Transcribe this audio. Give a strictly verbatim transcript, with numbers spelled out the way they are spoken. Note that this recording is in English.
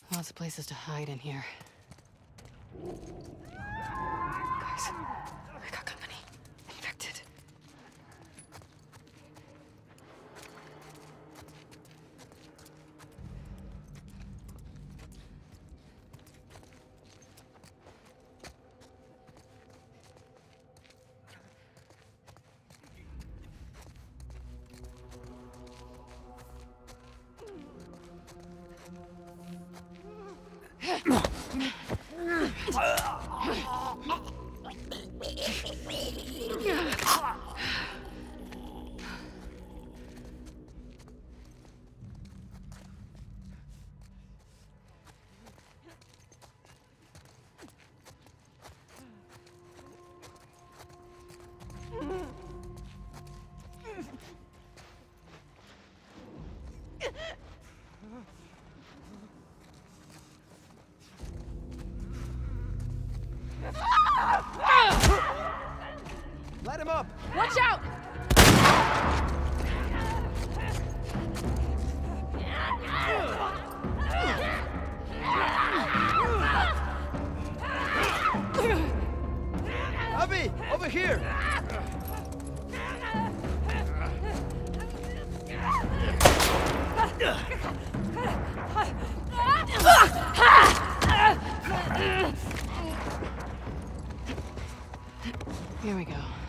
Lots of places to hide in here. Guys, I got company. Infected. Let him up! Watch out! Abby! Over here! Here we go.